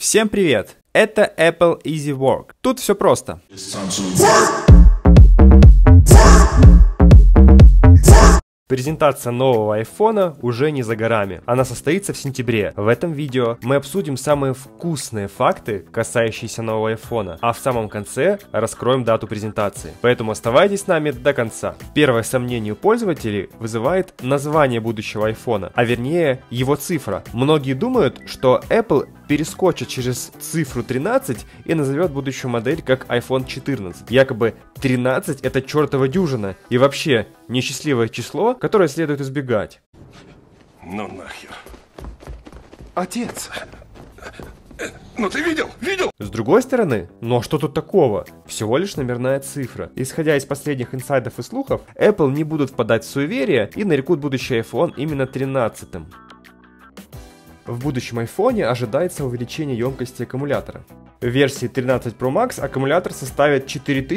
Всем привет! Это Apple Easy Work. Тут все просто. Презентация нового айфона уже не за горами. Она состоится в сентябре. В этом видео мы обсудим самые вкусные факты, касающиеся нового айфона, а в самом конце раскроем дату презентации. Поэтому оставайтесь с нами до конца. Первое сомнение у пользователей вызывает название будущего айфона, а вернее его цифра. Многие думают, что Apple перескочит через цифру 13 и назовет будущую модель как iPhone 14. Якобы 13 это чертова дюжина и вообще несчастливое число, которое следует избегать. Ну нахер. Отец. Ну ты видел? Видел? С другой стороны, ну а что тут такого? Всего лишь номерная цифра. Исходя из последних инсайдов и слухов, Apple не будут впадать в суеверие и нарекут будущий iPhone именно 13-м. В будущем айфоне ожидается увеличение емкости аккумулятора. В версии 13 Pro Max аккумулятор составит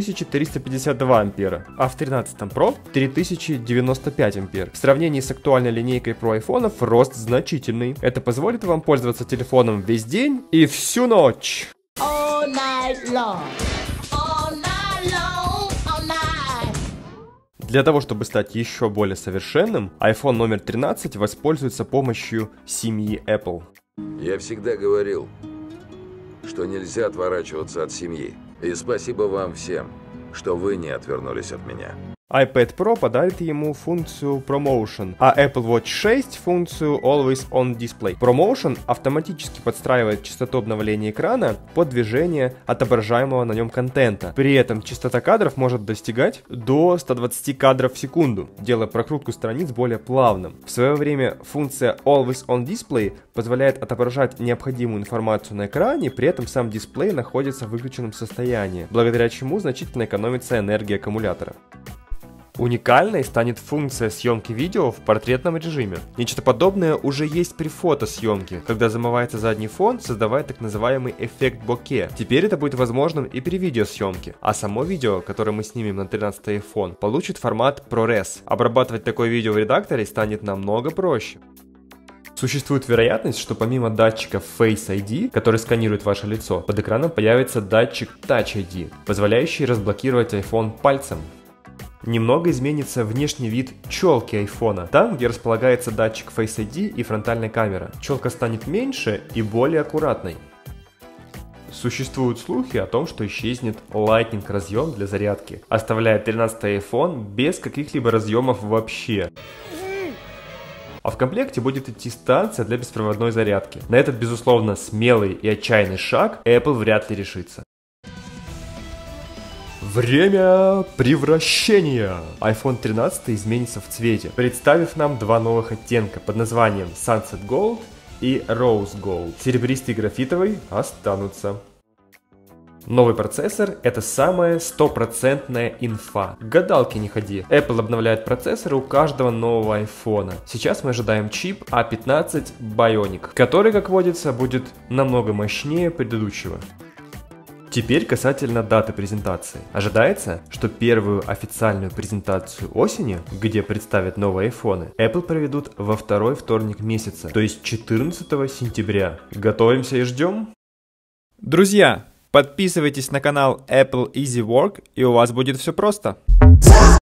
4352 ампера, а в 13 Pro 3095 ампер. В сравнении с актуальной линейкой Pro айфонов рост значительный. Это позволит вам пользоваться телефоном весь день и всю ночь. All night long. All night long. All night. Для того, чтобы стать еще более совершенным, iPhone номер 13 воспользуется помощью семьи Apple. Я всегда говорил, что нельзя отворачиваться от семьи. И спасибо вам всем, что вы не отвернулись от меня. iPad Pro подарит ему функцию ProMotion, а Apple Watch 6 функцию Always On Display. ProMotion автоматически подстраивает частоту обновления экрана под движение отображаемого на нем контента. При этом частота кадров может достигать до 120 кадров в секунду, делая прокрутку страниц более плавным. В свое время функция Always On Display позволяет отображать необходимую информацию на экране, при этом сам дисплей находится в выключенном состоянии, благодаря чему значительно экономится энергия аккумулятора. Уникальной станет функция съемки видео в портретном режиме. Нечто подобное уже есть при фотосъемке, когда замывается задний фон, создавая так называемый эффект боке. Теперь это будет возможным и при видеосъемке, а само видео, которое мы снимем на 13 iPhone, получит формат ProRes. Обрабатывать такое видео в редакторе станет намного проще. Существует вероятность, что помимо датчика Face ID, который сканирует ваше лицо, под экраном появится датчик Touch ID, позволяющий разблокировать iPhone пальцем. Немного изменится внешний вид челки айфона, там, где располагается датчик Face ID и фронтальная камера. Челка станет меньше и более аккуратной. Существуют слухи о том, что исчезнет Lightning разъем для зарядки, оставляя 13 iPhone без каких-либо разъемов вообще. А в комплекте будет идти станция для беспроводной зарядки. На этот, безусловно, смелый и отчаянный шаг Apple вряд ли решится. Время превращения! iPhone 13 изменится в цвете, представив нам два новых оттенка под названием Sunset Gold и Rose Gold. Серебристый и графитовый останутся. Новый процессор — это самая стопроцентная инфа. К гадалке не ходи. Apple обновляет процессоры у каждого нового айфона. Сейчас мы ожидаем чип A15 Bionic, который, как водится, будет намного мощнее предыдущего. Теперь касательно даты презентации. Ожидается, что первую официальную презентацию осенью, где представят новые айфоны, Apple проведут во второй вторник месяца, то есть 14 сентября. Готовимся и ждем? Друзья, подписывайтесь на канал Apple Easy Work, и у вас будет все просто.